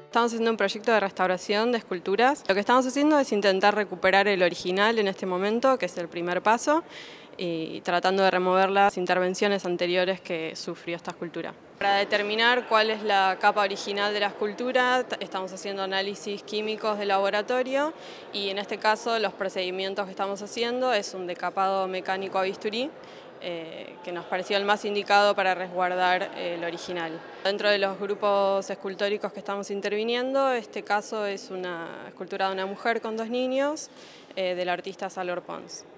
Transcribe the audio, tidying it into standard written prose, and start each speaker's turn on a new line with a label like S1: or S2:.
S1: Estamos haciendo un proyecto de restauración de esculturas. Lo que estamos haciendo es intentar recuperar el original en este momento, que es el primer paso, y tratando de remover las intervenciones anteriores que sufrió esta escultura. Para determinar cuál es la capa original de la escultura, estamos haciendo análisis químicos de laboratorio y en este caso los procedimientos que estamos haciendo es un decapado mecánico a bisturí, que nos pareció el más indicado para resguardar el original. Dentro de los grupos escultóricos que estamos interviniendo, este caso es una escultura de una mujer con 2 niños, del artista Salvador Pons.